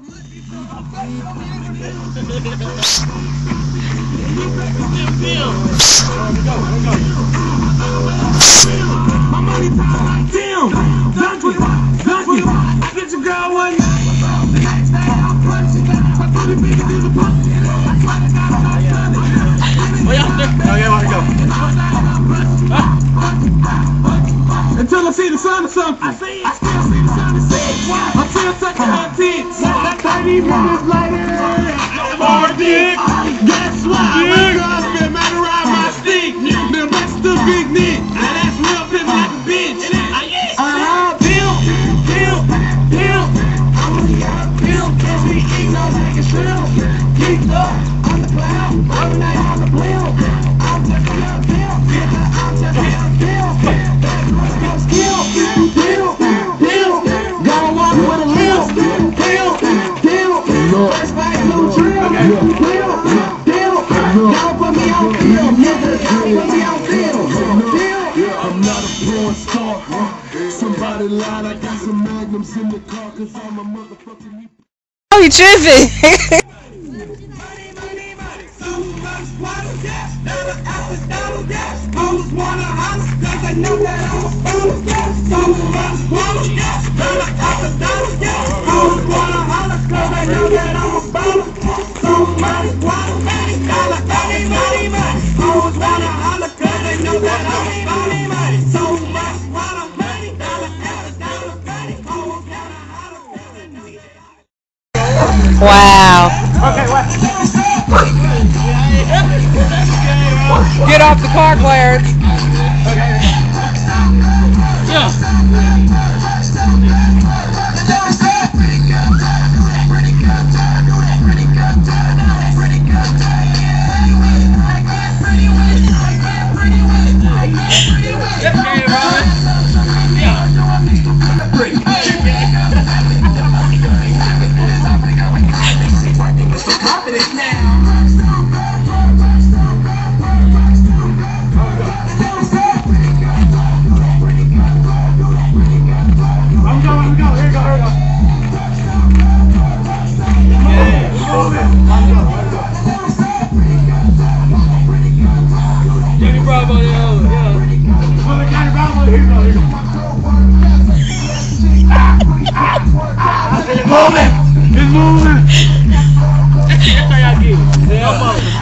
Until I see the sun or something. I still see the sun and say, until I suck her tits. 30 minutes later, more dick. Guess what? My girl's been mad around my stick. Now that's the big Nick. Now that's real pimp like a bitch. Pimp. Catch me eating on like a shrimp. Geeked up on the cloud. Every night on the blimp. I'm just a little pimp. I'm just a little pimp. Gotta walk with a limp. First fight, blue trim. Don't put me on film, nigga. Don't put me on film. I'm not a porn star. Somebody lied, I got some magnums in the car, cause I'm a motherfucking. Oh, you tripping? I know that I'm a fool. So much water, yes. Always wanna holler, cause I know that I'm a baller. So much water, $80, money. Always wanna holler, cause I know that I'm a baller. So much water, $80, always wanna holler, cause I know that. Wow. Okay, what? Get off the car, Clarence. It's moving!